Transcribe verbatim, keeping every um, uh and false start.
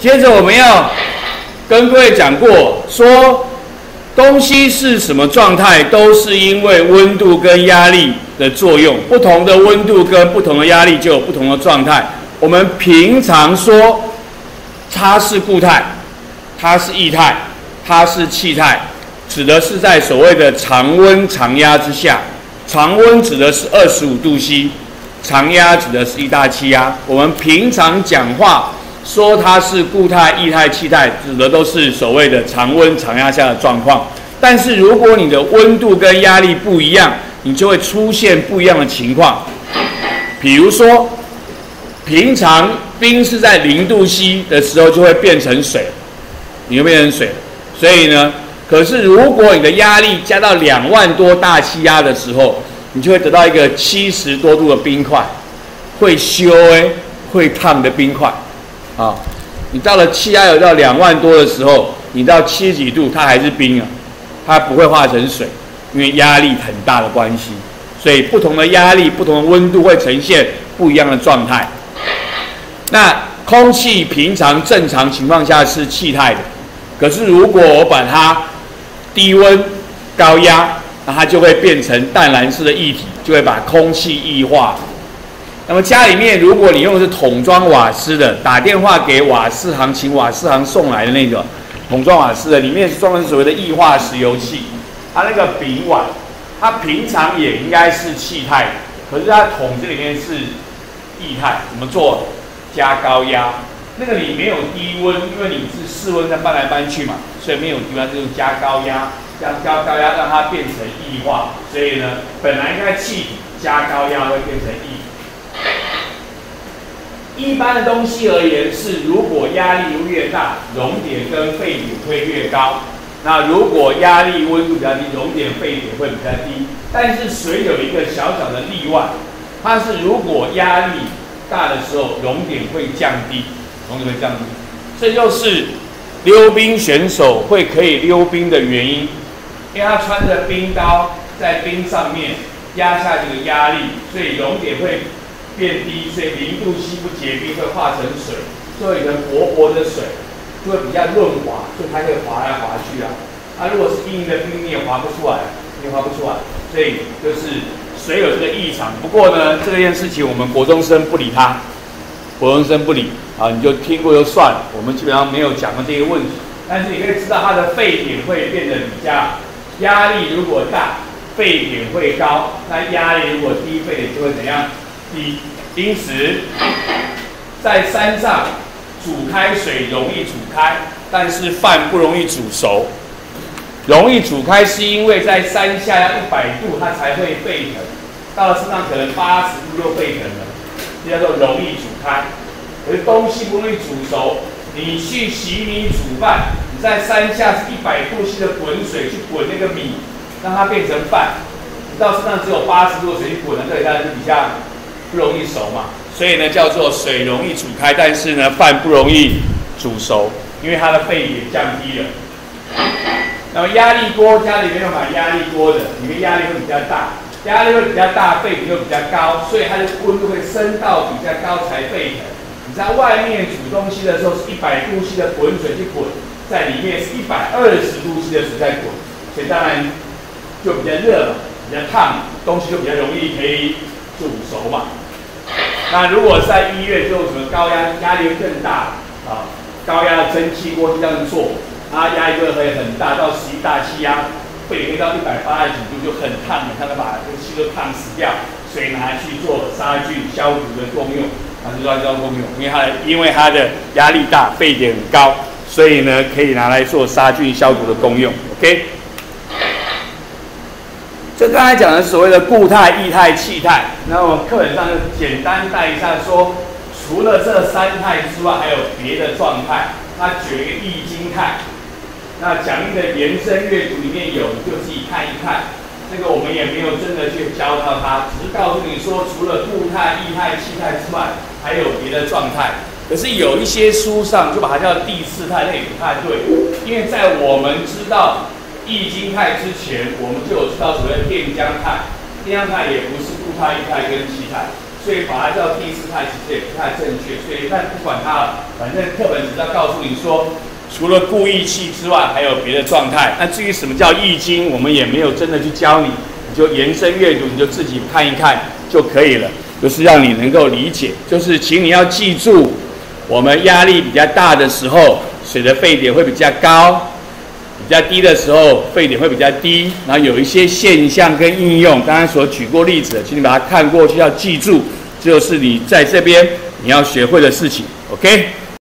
接着我们要跟各位讲过，说东西是什么状态，都是因为温度跟压力的作用。不同的温度跟不同的压力就有不同的状态。我们平常说它是固态，它是液态，它是气态，指的是在所谓的常温常压之下。常温指的是二十五度 C， 常压指的是一大气压。我们平常讲话说它是固态、液态、气态，指的都是所谓的常温常压下的状况。但是如果你的温度跟压力不一样，你就会出现不一样的情况。比如说，平常冰是在零度 C 的时候就会变成水，你会变成水。所以呢，可是如果你的压力加到两万多大气压的时候，你就会得到一个七十多度的冰块，会烧诶，会烫的冰块。啊，你到了气压有到两万多的时候，你到七十几度，它还是冰啊，它不会化成水，因为压力很大的关系。所以不同的压力、不同的温度会呈现不一样的状态。那空气平常正常情况下是气态的，可是如果我把它低温、高压，那它就会变成淡蓝色的液体，就会把空气液化。那么家里面，如果你用的是桶装瓦斯的，打电话给瓦斯行，请瓦斯行送来的那个桶装瓦斯的，里面是装的是所谓的液化石油气。它那个丙烷，它平常也应该是气态的，可是它桶子里面是液态。怎么做？加高压。那个你没有低温，因为你是室温在搬来搬去嘛，所以没有低温，就是加高压，加高高压让它变成液化。所以呢，本来应该气体加高压会变成液体。一般的东西而言是，如果压力越大，熔点跟沸点会越高。那如果压力温度比较低，熔点沸点会比较低。但是水有一个小小的例外，它是如果压力大的时候，熔点会降低，熔点会降低。这就是溜冰选手会可以溜冰的原因，因为他穿着冰刀在冰上面压下这个压力，所以熔点会变低，所以零度 C 不结冰会化成水，就会有薄薄的水，就会比较润滑，所以它可以滑来滑去啊。啊，如果是硬的冰，你也滑不出来，你也滑不出来，所以就是水有这个异常。不过呢，这件事情我们国中生不理它，国中生不理啊，你就听过就算了。我们基本上没有讲过这个问题，但是你可以知道它的沸点会变得比较，压力如果大，沸点会高；那压力如果低，沸点就会怎样？低。因此，在山上煮开水容易煮开，但是饭不容易煮熟。容易煮开是因为在山下要一百度它才会沸腾，到了山上可能八十度就沸腾了，这叫做容易煮开。可是东西不容易煮熟，你去洗米煮饭，你在山下是一百度 C 的滚水去滚那个米，让它变成饭，你到山上只有八十度的水去滚了，这里当然是比较不容易熟嘛，所以呢叫做水容易煮开，但是呢饭不容易煮熟，因为它的沸点降低了。那么压力锅，家里没有买压力锅的，里面压力会比较大，压力会比较大，沸点会比较高，所以它的温度会升到比较高才沸腾。你在外面煮东西的时候是一百度 C 的滚水去滚，在里面是一百二十度 C 的水在滚，所以当然就比较热嘛，比较烫，东西就比较容易可以煮熟嘛。那如果在医院就什么高压，压力更大啊，高压的蒸汽锅这样做，它压力就会很大，到十一大气压，沸点可以到一百八十几度就很烫了，它能把这个气都烫死掉，所以拿去做杀菌消毒的功用，它是乱交功用，因为它的因为它的压力大，沸点很高，所以呢可以拿来做杀菌消毒的功用。OK。这刚才讲的是所谓的固态、液态、气态。那我们课本上就简单带一下说，除了这三态之外，还有别的状态。它举了一个液晶态。那讲义的延伸阅读里面有，你就自己看一看。这个我们也没有真的去教到它，只是告诉你说，除了固态、液态、气态之外，还有别的状态。可是有一些书上就把它叫第四态，那也不太对，因为在我们知道液晶态之前，我们就有知道所谓的电浆态，电浆态也不是固态、液态跟气态， 所以把它叫第四态其实也不太正确。所以但不管它了，反正课本只是要告诉你说，除了固义气之外，还有别的状态。那至于什么叫易经，我们也没有真的去教你，你就延伸阅读，你就自己看一看就可以了。就是让你能够理解，就是请你要记住，我们压力比较大的时候，水的沸点会比较高；比较低的时候，沸点会比较低。然后有一些现象跟应用，刚刚所举过例子的，请你把它看过去，要记住，就是你在这边你要学会的事情。OK。